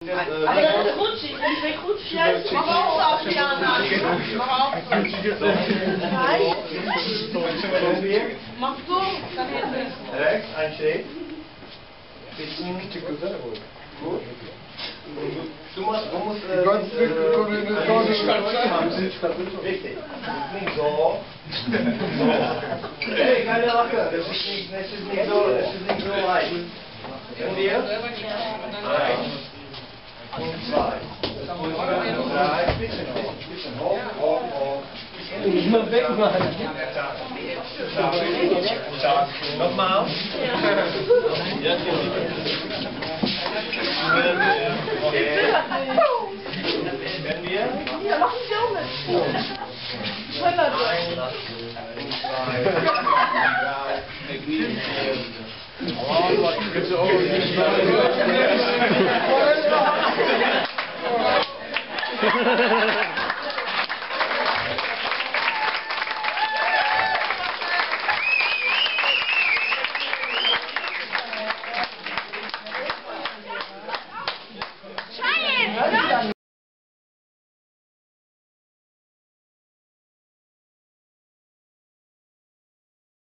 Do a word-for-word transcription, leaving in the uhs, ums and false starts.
Aber das ist rutschig, wenn ich wegrutsche, ja, ich mach auch auf, Jana. Mach auf. Nein. Mach so, dann Hände. Rechts, ein Schritt. Bisschen. Gut. Du musst, du musst, äh, Ganz dicht, wir können in den richtig. Nicht so. So. Hey, keine Lache. Das ist nicht, das ist nicht so, das ist nicht so leicht. Und wir? Eins. Und zwei. Und drei. Bisschen hoch, bisschen hoch, hoch, hoch. Nicht mal wegmachen. Nochmal. Okay. Wenn wir? Ja, mach ich auch mit. Schneller. Eins, zwei, drei, vier. Oh, was gibt's auch nicht.